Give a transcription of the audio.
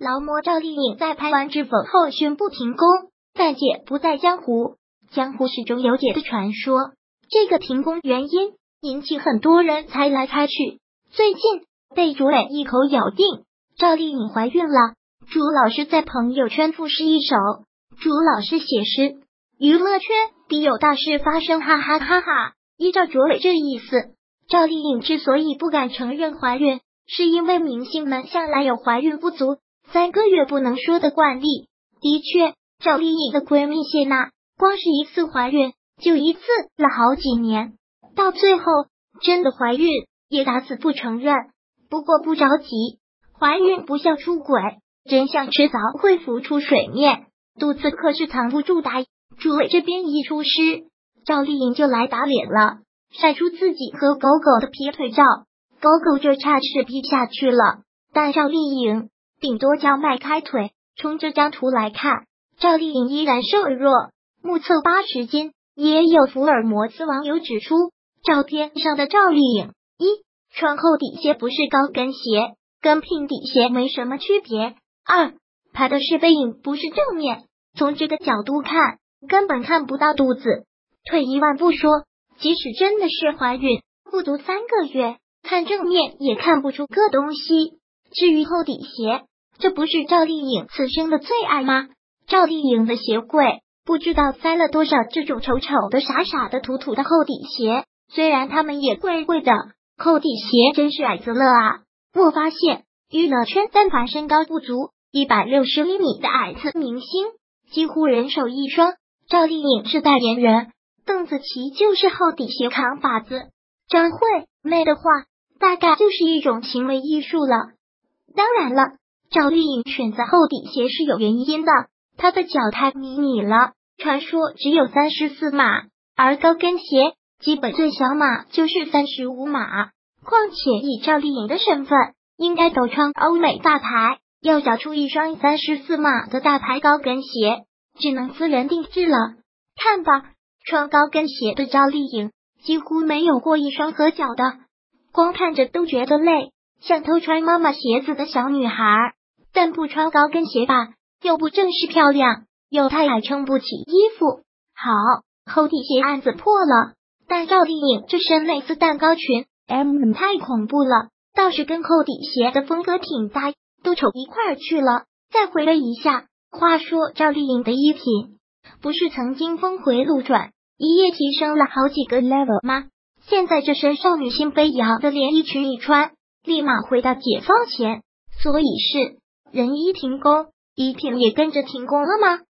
劳模赵丽颖在拍完《知否》后宣布停工，但姐不在江湖，江湖始终有姐的传说。这个停工原因引起很多人猜来猜去，最近被朱磊一口咬定赵丽颖怀孕了。朱老师在朋友圈赋诗一首，朱老师写诗，娱乐圈必有大事发生，哈哈哈哈。依照朱磊这意思，赵丽颖之所以不敢承认怀孕，是因为明星们向来有怀孕不足3个月不能说的惯例。的确，赵丽颖的闺蜜谢娜光是一次怀孕就一次了好几年，到最后真的怀孕也打死不承认。不过不着急，怀孕不像出轨，真相迟早会浮出水面，肚子可是藏不住的。朱伟这边一出师，赵丽颖就来打脸了，晒出自己和狗狗的劈腿照，狗狗就差是劈下去了，但赵丽颖顶多叫迈开腿。从这张图来看，赵丽颖依然瘦弱，目测80斤。也有福尔摩斯网友指出，照片上的赵丽颖，穿厚底鞋不是高跟鞋，跟平底鞋没什么区别。2，拍的是背影不是正面，从这个角度看根本看不到肚子。退一万步说，即使真的是怀孕不足3个月，看正面也看不出个东西。至于厚底鞋，这不是赵丽颖此生的最爱吗？赵丽颖的鞋柜不知道塞了多少这种丑丑的、傻傻的、土土的厚底鞋，虽然他们也贵贵的，厚底鞋真是矮子乐啊！我发现娱乐圈但凡身高不足160厘米的矮子明星，几乎人手一双。赵丽颖是代言人，邓紫棋就是厚底鞋扛把子，张惠妹的话大概就是一种行为艺术了。当然了，赵丽颖选择厚底鞋是有原因的，她的脚太迷你了，传说只有34码，而高跟鞋基本最小码就是35码。况且以赵丽颖的身份，应该都穿欧美大牌，要找出一双34码的大牌高跟鞋，只能私人定制了。看吧，穿高跟鞋的赵丽颖几乎没有过一双合脚的，光看着都觉得累，像偷穿妈妈鞋子的小女孩。但不穿高跟鞋吧，又不正式漂亮，又太矮撑不起衣服。好，厚底鞋案子破了，但赵丽颖这身蕾丝蛋糕裙太恐怖了，倒是跟厚底鞋的风格挺搭，都丑一块儿去了。再回味一下，话说赵丽颖的衣品不是曾经峰回路转，一夜提升了好几个 level 吗？现在这身少女心飞扬的连衣裙一穿，立马回到解放前。所以是人衣停工，衣品也跟着停工了吗？